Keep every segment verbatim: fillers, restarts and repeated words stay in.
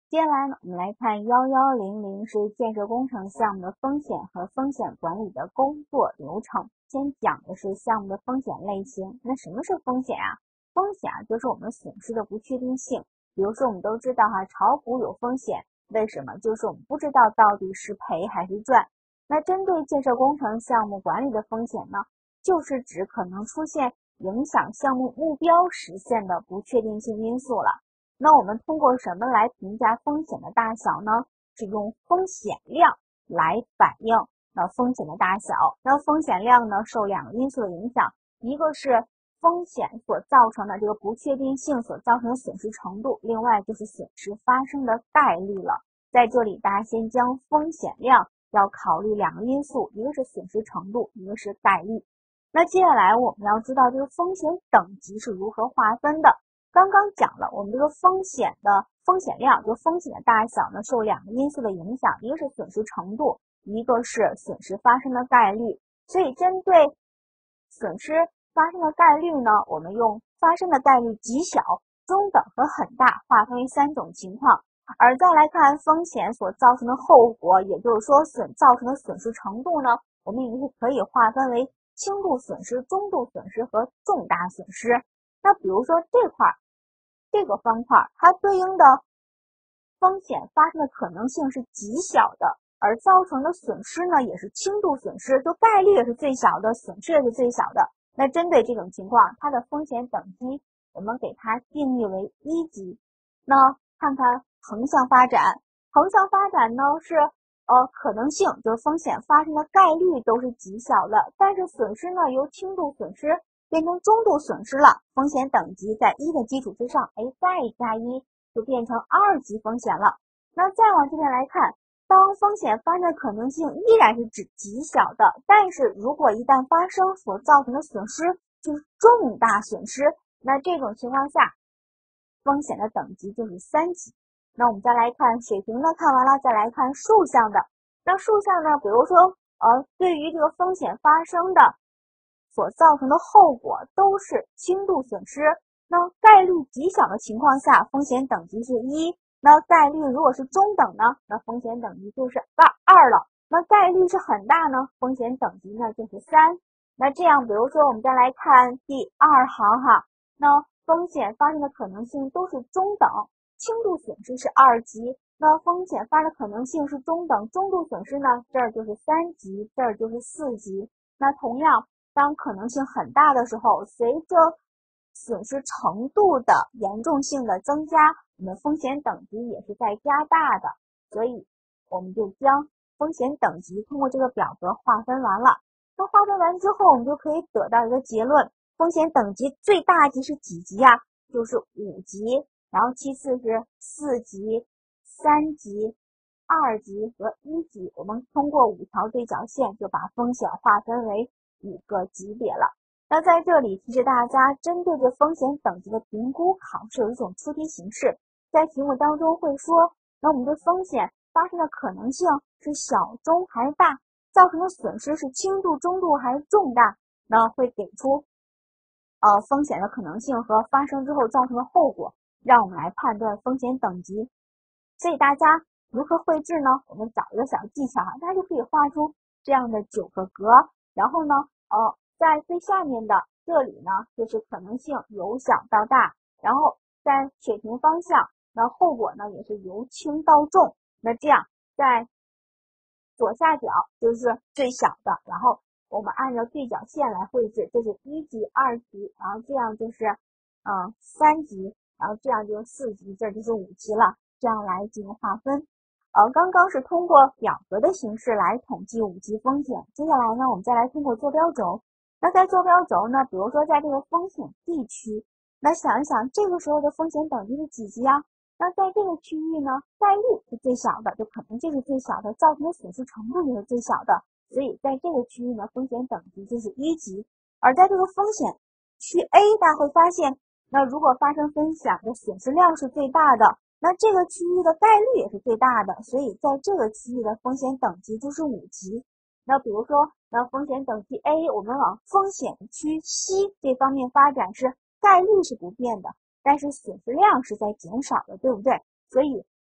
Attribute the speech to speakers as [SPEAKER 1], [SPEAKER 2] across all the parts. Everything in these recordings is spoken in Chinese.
[SPEAKER 1] 接下来呢，我们来看一一零零是建设工程项目的风险和风险管理的工作流程。先讲的是项目的风险类型。那什么是风险啊？风险啊，就是我们损失的不确定性。比如说我们都知道哈、啊，炒股有风险，为什么？就是我们不知道到底是赔还是赚。那针对建设工程项目管理的风险呢，就是指可能出现影响项目目标实现的不确定性因素了。那我们通过什么来评价风险的大小呢？是用风险量来反映那风险的大小。那风险量呢，受两个因素的影响，一个是风险所造成的这个不确定性所造成的损失程度，另外就是损失发生的概率了。在这里大家先将风险量要考虑两个因素，一个是损失程度，一个是概率。那接下来我们要知道这个风险等级是如何划分的。刚刚讲了，我们这个风险的风险量，就风险的大小呢，受两个因素的影响，一个是损失程度，一个是损失发生的概率。所以针对损失发生的概率呢，我们用发生的概率极小、中等和很大划分为三种情况。而再来看风险所造成的后果，也就是说损造成的损失程度呢，我们也是可以划分为轻度损失、中度损失和重大损失。那比如说这块这个方块，它对应的风险发生的可能性是极小的，而造成的损失呢也是轻度损失，就概率也是最小的，损失也是最小的。那针对这种情况，它的风险等级我们给它定义为一级。那看看横向发展，横向发展呢是呃可能性，就是风险发生的概率都是极小的，但是损失呢由轻度损失变成中度损失了，风险等级在一的基础之上，哎，再加一就变成二级风险了。那再往这边来看，当风险发生的可能性依然是指极小的，但是如果一旦发生，所造成的损失就是重大损失，那这种情况下，风险的等级就是三级。那我们再来看水平的，看完了再来看竖向的。那竖向呢，比如说呃，对于这个风险发生的所造成的后果都是轻度损失，那概率极小的情况下，风险等级是一。那概率如果是中等呢，那风险等级就是二了。那概率是很大呢，风险等级呢就是三。那这样，比如说我们再来看第二行哈，那风险发生的可能性都是中等，轻度损失是二级。那风险发生的可能性是中等，中度损失呢，这儿就是三级，这儿就是四级。那同样，当可能性很大的时候，随着损失程度的严重性的增加，我们风险等级也是在加大的。所以我们就将风险等级通过这个表格划分完了。那划分完之后，我们就可以得到一个结论，风险等级最大级是几级啊？就是五级，然后其次是四级、三级、二级和一级。我们通过五条对角线就把风险划分为五个级别了。那在这里提示大家，针对这风险等级的评估考试有一种出题形式，在题目当中会说，那我们的风险发生的可能性是小、中还是大？造成的损失是轻度、中度还是重大？那会给出呃风险的可能性和发生之后造成的后果，让我们来判断风险等级。所以大家如何绘制呢？我们找一个小技巧哈，大家就可以画出这样的九个格，然后呢，呃，在最下面的这里呢，就是可能性由小到大，然后在水平方向，那后果呢也是由轻到重。那这样在左下角就是最小的，然后我们按照对角线来绘制，这是一级、二级，然后这样就是嗯三级，然后这样就是四级，这就是五级了，这样来进行划分。呃，刚刚是通过表格的形式来统计五级风险，接下来呢，我们再来通过坐标轴。那在坐标轴呢，比如说在这个风险地区，那想一想这个时候的风险等级是几级啊？那在这个区域呢，概率是最小的，就可能性是最小的，造成的损失程度也是最小的，所以在这个区域呢，风险等级就是一级。而在这个风险区 A， 大家会发现，那如果发生风险的损失量是最大的，那这个区域的概率也是最大的，所以在这个区域的风险等级就是五级。那比如说，那风险等级 A， 我们往风险区 C 这方面发展是概率是不变的，但是损失量是在减少的，对不对？所以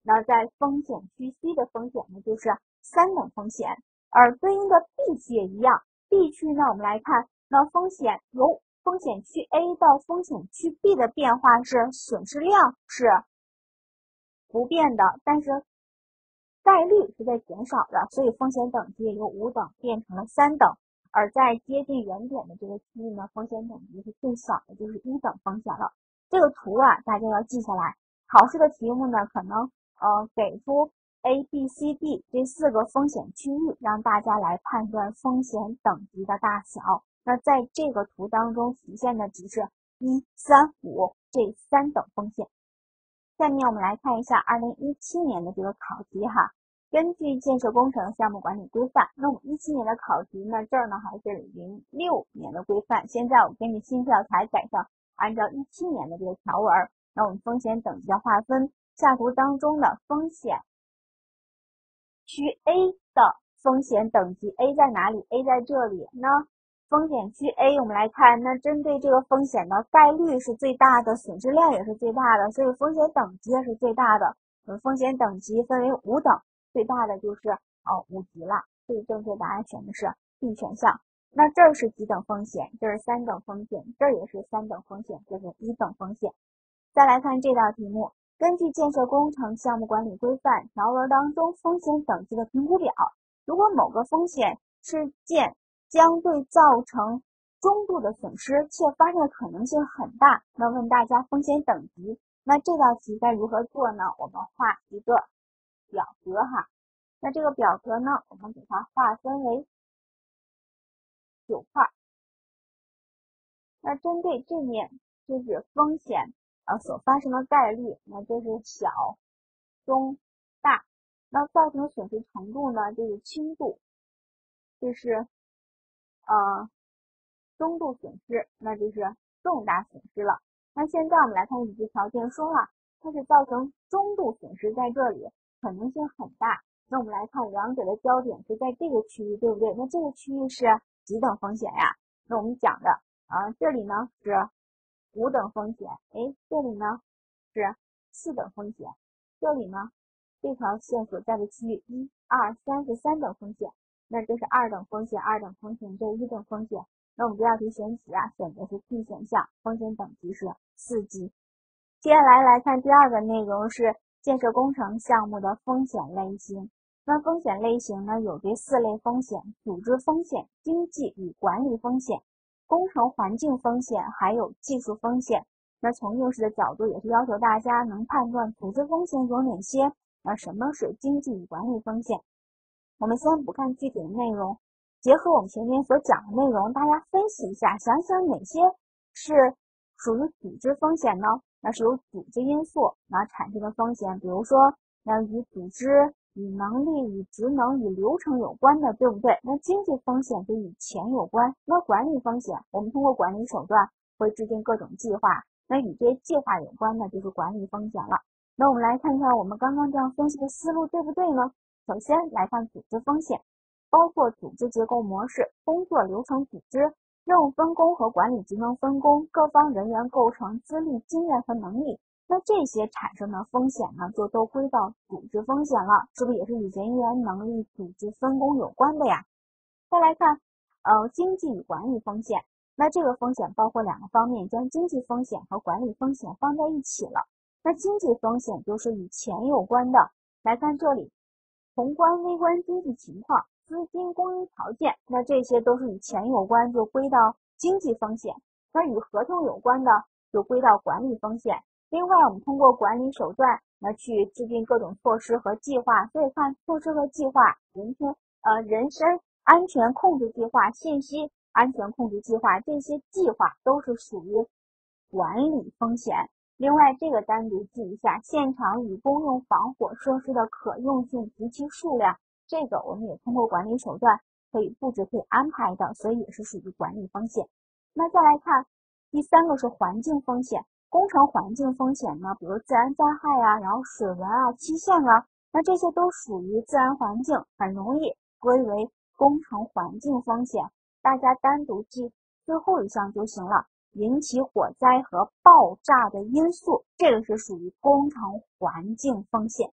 [SPEAKER 1] 那在风险区 C 的风险呢，就是三等风险，而对应的 B 区也一样。B 区呢，我们来看，那风险由风险区 A 到风险区 B 的变化是损失量是不变的，但是概率是在减少的，所以风险等级由五等变成了三等。而在接近原点的这个区域呢，风险等级是最小的，就是一等风险了。这个图啊，大家要记下来。考试的题目呢，可能呃给出 A、B、C、D 这四个风险区域，让大家来判断风险等级的大小。那在这个图当中体现的只是一、三、五这三等风险。下面我们来看一下二零一七年的这个考题哈。根据建设工程项目管理规范，那我们一七年的考题呢，这儿呢还是零六年的规范，现在我根据新教材改成按照一七年的这个条文。那我们风险等级的划分，下图当中的风险区 A 的风险等级 A 在哪里 ？A 在这里。那风险区 A 我们来看，那针对这个风险的概率是最大的，损失量也是最大的，所以风险等级也是最大的。我们风险等级分为五等，最大的就是呃五级了，所以正确答案选的是 B 选项。那这是几等风险？这是三等风险，这也是三等风险，这是一等风险。再来看这道题目，根据建设工程项目管理规范条文当中风险等级的评估表，如果某个风险事件将对造成中度的损失，且发生的可能性很大，那问大家风险等级，那这道题该如何做呢？我们画一个表格哈，那这个表格呢，我们给它划分为九块。那针对这面就是风险呃所发生的概率，那就是小、中、大。那造成损失程度呢，就是轻度，这是呃中度损失，那就是重大损失了。那现在我们来看已知条件，说了它是造成中度损失，在这里可能性很大。那我们来看两者的焦点是在这个区域，对不对？那这个区域是几等风险呀？那我们讲的啊，这里呢是五等风险，哎，这里呢是四等风险，这里呢这条线所在的区域一、二、三是三等风险，那这是二等风险，二等风险，这是一等风险。那我们这道题选题啊，选的是 B 选项，风险等级是四级。接下来来看第二个内容是建设工程项目的风险类型。那风险类型呢，有这四类风险：组织风险、经济与管理风险、工程环境风险，还有技术风险。那从应试的角度，也是要求大家能判断组织风险有哪些，那什么是经济与管理风险。我们先不看具体的内容，结合我们前面所讲的内容，大家分析一下，想想哪些是属于组织风险呢？那是由组织因素那产生的风险，比如说那与组织、与能力、与职能、与流程有关的，对不对？那经济风险就与钱有关。那管理风险，我们通过管理手段会制定各种计划，那与这些计划有关的就是管理风险了。那我们来看看我们刚刚这样分析的思路对不对呢？首先来看组织风险，包括组织结构模式、工作流程组织、任务分工和管理职能分工、各方人员构成、资历、经验和能力。那这些产生的风险呢，就都归到组织风险了，是不是也是与人员能力、组织分工有关的呀？再来看，呃，经济与管理风险。那这个风险包括两个方面，将经济风险和管理风险放在一起了。那经济风险就是与钱有关的。来看这里，宏观微观经济情况、资金供应条件，那这些都是与钱有关，就归到经济风险。那与合同有关的就归到管理风险。另外，我们通过管理手段来去制定各种措施和计划，所以看措施和计划，人身呃人身安全控制计划、信息安全控制计划，这些计划都是属于管理风险。另外，这个单独记一下，现场与公用防火设施的可用性及其数量，这个我们也通过管理手段可以布置、可以安排的，所以也是属于管理风险。那再来看第三个是环境风险。工程环境风险呢，比如自然灾害啊，然后水文啊、期限啊，那这些都属于自然环境，很容易归为工程环境风险。大家单独记最后一项就行了，引起火灾和爆炸的因素，这个是属于工程环境风险。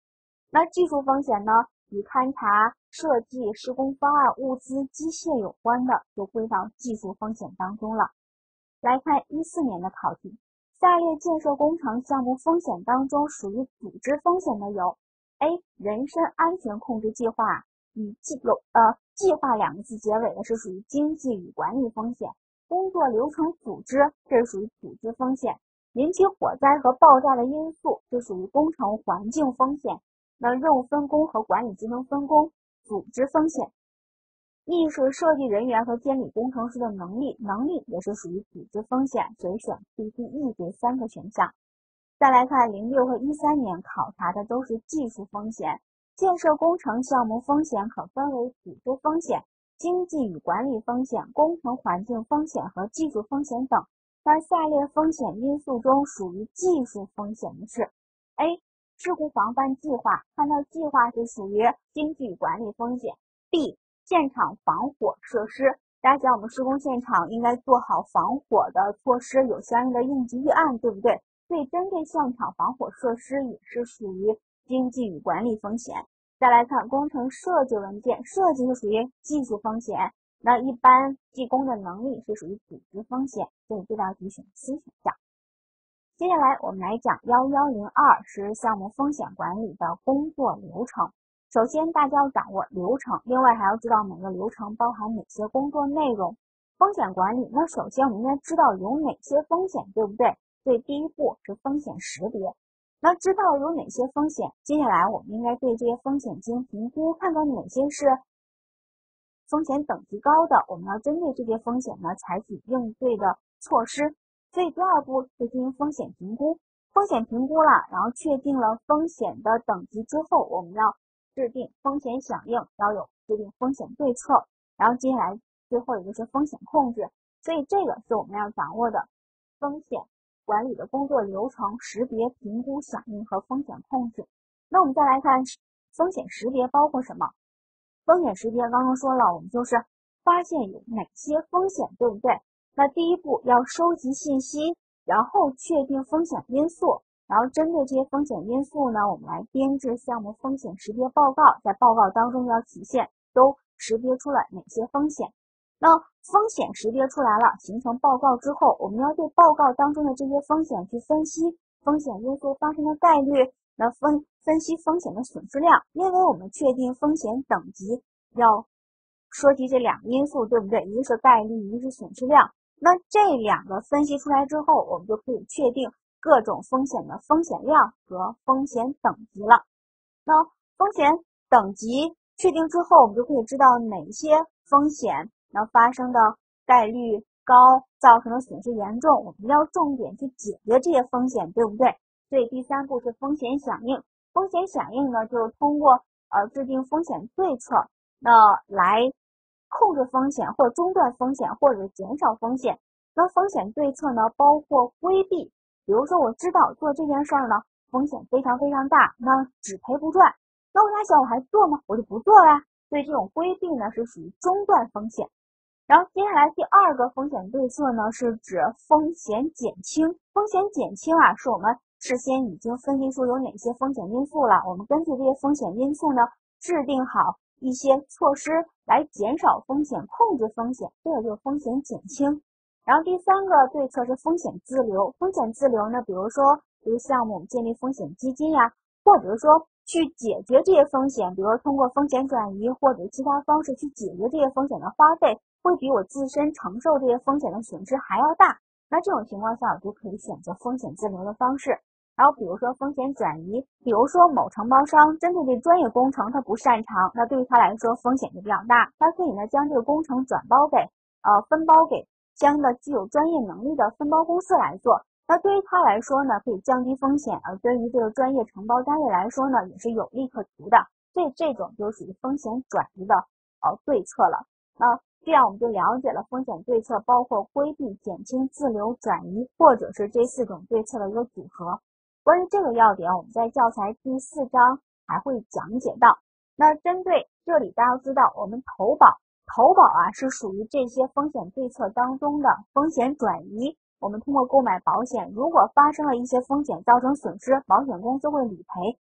[SPEAKER 1] 那技术风险呢，与勘察、设计、施工方案、物资、机械有关的，就归到技术风险当中了。来看一四年的考题，下列建设工程项目风险当中属于组织风险的有 A. 人身安全控制计划，与计呃计划两个字结尾的是属于经济与管理风险，工作流程组织这是属于组织风险，引起火灾和爆炸的因素这属于工程环境风险，那任务分工和管理职能分工组织风险。E 是设计人员和监理工程师的能力，能力也是属于组织风险，所以选 B、D、E 这三个选项。再来看零六和一三年考察的都是技术风险，建设工程项目风险可分为组织风险、经济与管理风险、工程环境风险和技术风险等。那下列风险因素中属于技术风险的是 A. 事故防范计划，看到计划是属于经济与管理风险。 B. 现场防火设施，大家讲我们施工现场应该做好防火的措施，有相应的应急预案，对不对？所以针对现场防火设施也是属于经济与管理风险。再来看工程设计文件，设计是属于技术风险，那一般技工的能力是属于组织风险，所以这道题选 C 选项。接下来我们来讲一一零二是项目风险管理的工作流程。首先大家要掌握流程，另外还要知道每个流程包含哪些工作内容。风险管理，那首先我们应该知道有哪些风险，对不对？所以第一步是风险识别。那知道有哪些风险，接下来我们应该对这些风险进行评估，看看哪些是风险等级高的，我们要针对这些风险呢采取应对的措施。所以第二步是进行风险评估，风险评估了，然后确定了风险的等级之后，我们要制定风险响应，要有制定风险对策，然后接下来最后也就是风险控制。所以这个是我们要掌握的风险管理的工作流程：识别、评估、响应和风险控制。那我们再来看风险识别包括什么？风险识别刚刚说了，我们就是发现有哪些风险，对不对？那第一步要收集信息，然后确定风险因素，然后针对这些风险因素呢，我们来编制项目风险识别报告，在报告当中要体现都识别出了哪些风险。那风险识别出来了，形成报告之后，我们要对报告当中的这些风险去分析风险因素发生的概率，那分分析风险的损失量，因为我们确定风险等级要涉及这两个因素，对不对？一个是概率，一个是损失量。那这两个分析出来之后，我们就可以确定各种风险的风险量和风险等级了。那风险等级确定之后，我们就可以知道哪些风险那发生的概率高，造成的损失严重，我们要重点去解决这些风险，对不对？所以第三步是风险响应。风险响应呢，就是通过呃制定风险对策，那来控制风险或者中断风险或者减少风险。那风险对策呢，包括规避，比如说我知道做这件事儿呢风险非常非常大，那只赔不赚，那我哪想我还做吗？我就不做啦。所以这种规避呢是属于中断风险。然后接下来第二个风险对策呢，是指风险减轻。风险减轻啊，是我们事先已经分析出有哪些风险因素了，我们根据这些风险因素呢，制定好一些措施来减少风险、控制风险，这个就是风险减轻。然后第三个对策是风险自留。风险自留呢，比如说这个项目我们建立风险基金呀，或者是说去解决这些风险，比如说通过风险转移或者其他方式去解决这些风险的花费，会比我自身承受这些风险的损失还要大。那这种情况下，我就可以选择风险自留的方式。然后比如说风险转移，比如说某承包商针对这专业工程他不擅长，那对于他来说风险就比较大，他可以呢将这个工程转包给呃分包给相应的具有专业能力的分包公司来做。那对于他来说呢，可以降低风险，而对于这个专业承包单位来说呢，也是有利可图的。所以这种就属于风险转移的呃对策了。那这样我们就了解了风险对策包括规避、减轻、自留、转移，或者是这四种对策的一个组合。关于这个要点，我们在教材第四章还会讲解到。那针对这里，大家要知道，我们投保，投保啊是属于这些风险对策当中的风险转移。我们通过购买保险，如果发生了一些风险造成损失，保险公司会理赔。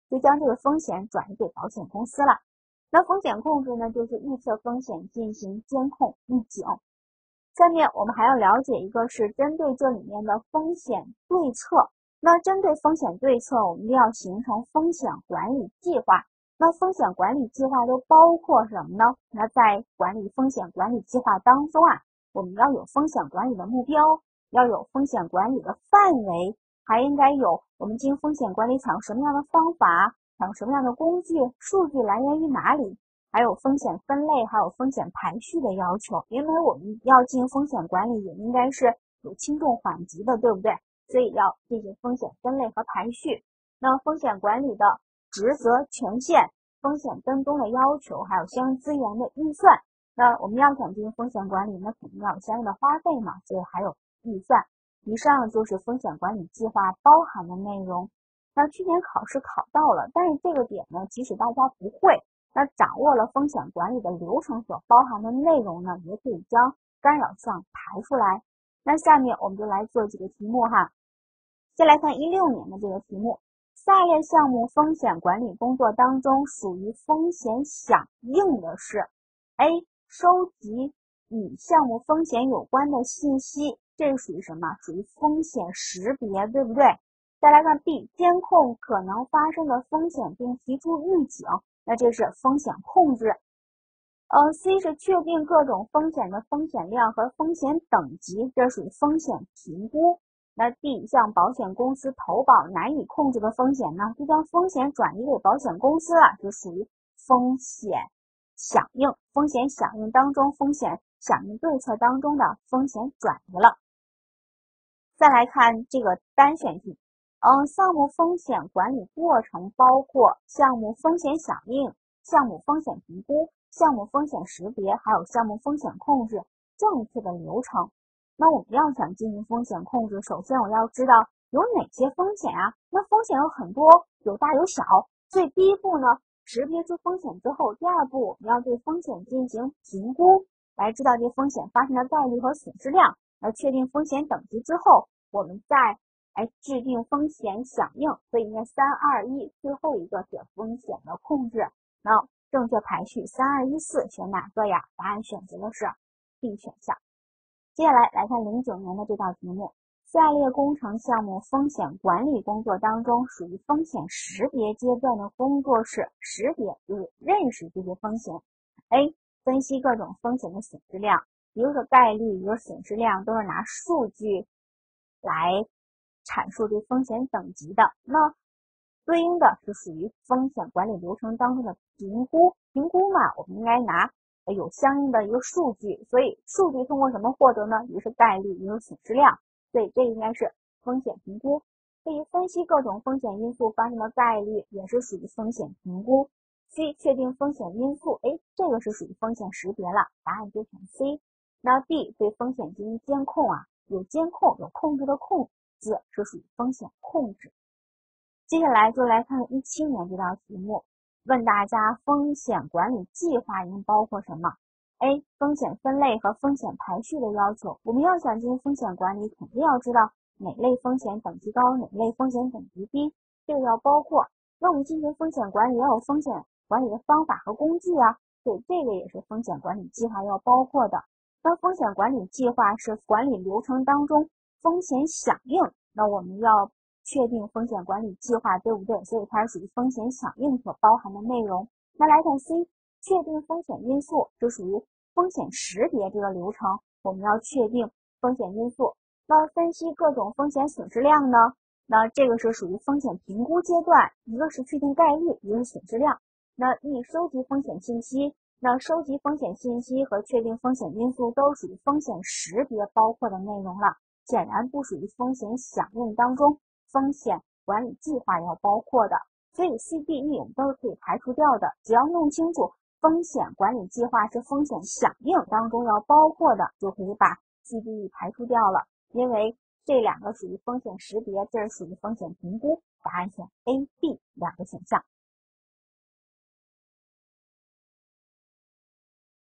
[SPEAKER 1] 就将这个风险转移给保险公司了。那风险控制呢，就是预测风险进行监控预警。下面我们还要了解一个是针对这里面的风险对策。那针对风险对策，我们要形成风险管理计划。那风险管理计划都包括什么呢？那在管理风险管理计划当中啊，我们要有风险管理的目标，要有风险管理的范围，还应该有我们进行风险管理采用什么样的方法，采用什么样的工具，数据来源于哪里，还有风险分类，还有风险排序的要求。因为我们要进行风险管理，也应该是有轻重缓急的，对不对？所以要进行风险分类和排序。那风险管理的职责权限、风险跟踪的要求，还有相应资源的预算。那我们要想进行风险管理，那肯定要有相应的花费嘛，所以还有预算。以上就是风险管理计划包含的内容。那去年考试考到了，但是这个点呢，即使大家不会，那掌握了风险管理的流程所包含的内容呢，也可以将干扰项排出来。那下面我们就来做几个题目哈。先来看一六年的这个题目，下列项目风险管理工作当中属于风险响应的是 A. 收集与项目风险有关的信息，这是属于什么？属于风险识别，对不对？再来看 B. 监控可能发生的风险并提出预警，那这是风险控制。呃 C 是确定各种风险的风险量和风险等级，这属于风险评估。那 D 向保险公司投保难以控制的风险呢，就将风险转移给保险公司了，就属于风险响应。风险响应当中，风险响应对策当中的风险转移了。再来看这个单选题，嗯，项目风险管理过程包括项目风险响应、项目风险评估、项目风险识别，还有项目风险控制正确的流程。那我们要想进行风险控制，首先我要知道有哪些风险啊？那风险有很多，有大有小。所以第一步呢，识别出风险之后，第二步我们要对风险进行评估，来知道这风险发生的概率和损失量，来确定风险等级之后，我们再来制定风险响应。所以应该三二一，最后一个是风险的控制。那正确排序三二一四选哪个呀？答案选择的是 B 选项。接下来来看零九年的这道题目，下列工程项目风险管理工作当中属于风险识别阶段的工作是识别，就是认识这些风险。 A. 分析各种风险的损失量，一个是概率，一个损失量，都是拿数据来阐述这风险等级的。那对应的是属于风险管理流程当中的评估。评估嘛，我们应该拿有相应的一个数据，所以数据通过什么获得呢？一个是概率，一个是损失量，所以这应该是风险评估。对于分析各种风险因素发生的概率，也是属于风险评估。C. 确定风险因素，哎，这个是属于风险识别了，答案就选 C。那 D. 对风险进行监控啊，有监控，有控制的控字是属于风险控制。接下来就来看一七年这道题目，问大家风险管理计划应包括什么？ A. 风险分类和风险排序的要求。我们要想进行风险管理，肯定要知道哪类风险等级高，哪类风险等级低，这个要包括。那我们进行风险管理要有风险管理的方法和工具啊，所以这个也是风险管理计划要包括的。那风险管理计划是管理流程当中风险响应，那我们要确定风险管理计划，对不对？所以它是属于风险响应所包含的内容。那来看 C， 确定风险因素，这属于风险识别这个流程，我们要确定风险因素。那分析各种风险损失量呢？那这个是属于风险评估阶段，一个是确定概率，一个是损失量。那 E 收集风险信息，那收集风险信息和确定风险因素都属于风险识别包括的内容了，显然不属于风险响应当中风险管理计划要包括的，所以 C、D、E 我们都是可以排除掉的。只要弄清楚风险管理计划是风险响应当中要包括的，就可以把 C、D、E 排除掉了。因为这两个属于风险识别，这是属于风险评估，答案选 A、B 两个选项。